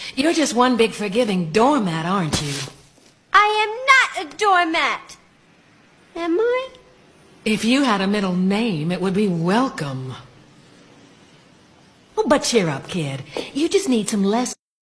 You're just one big forgiving doormat, aren't you? I am not a doormat. Am I? If you had a middle name, it would be Welcome. Oh, but cheer up, kid. You just need some less